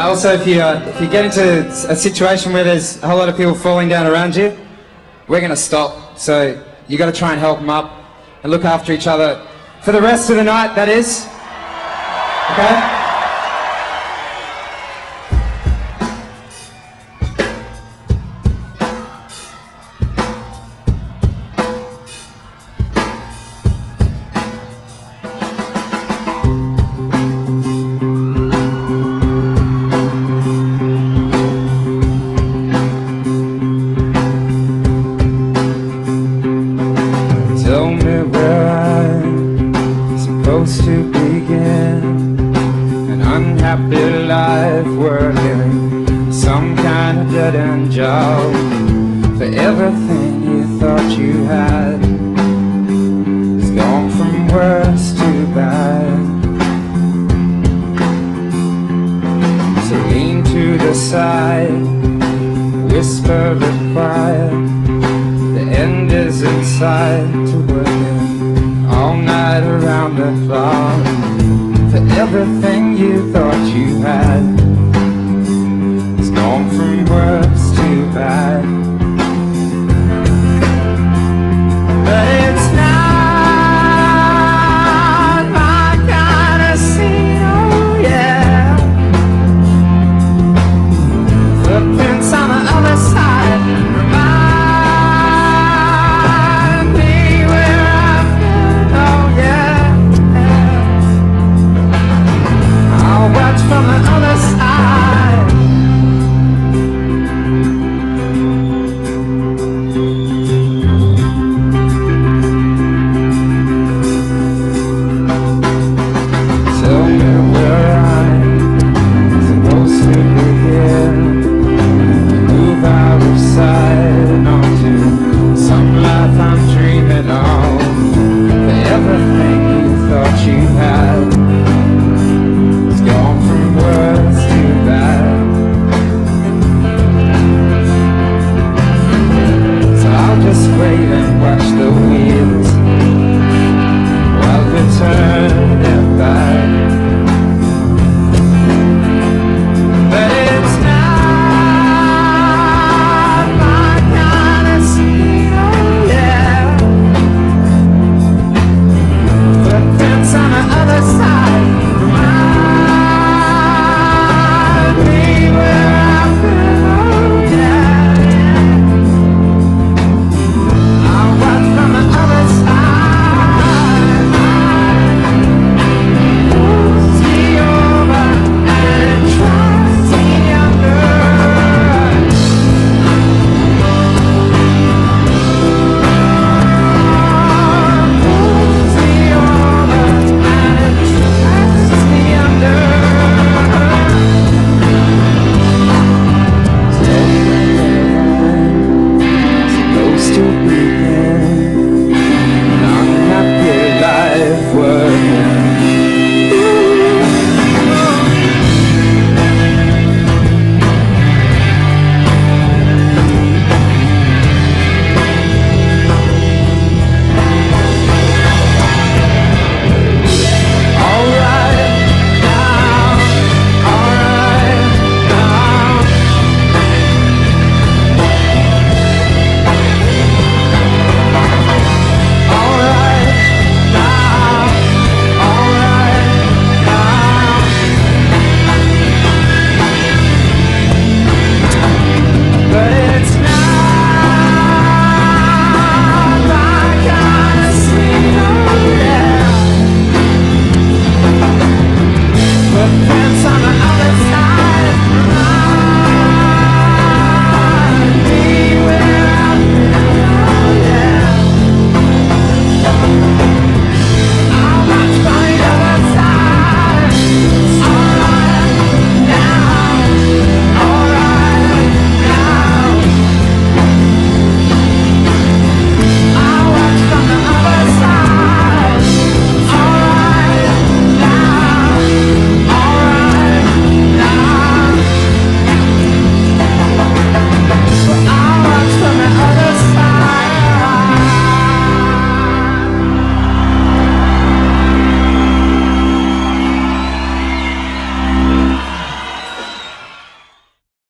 Also, if you get into a situation where there's a whole lot of people falling down around you, we're going to stop. So you got to try and help them up and look after each other for the rest of the night, that is. Okay? Tell me where I'm supposed to begin. An unhappy life we're living, some kind of dead-end job. For everything you thought you had is gone from worse to bad. So lean to the side, whisper it quiet. The end is inside, to working all night around the clock. For everything you thought you had is gone from worse to bad. But it's not my kind of scene, oh yeah. Footprints on the other side remind me where I've been, oh yeah. I'll watch from the other side. Tell me where I'm supposed to begin. Move out of sight and onto some life I'm dreaming of. For everything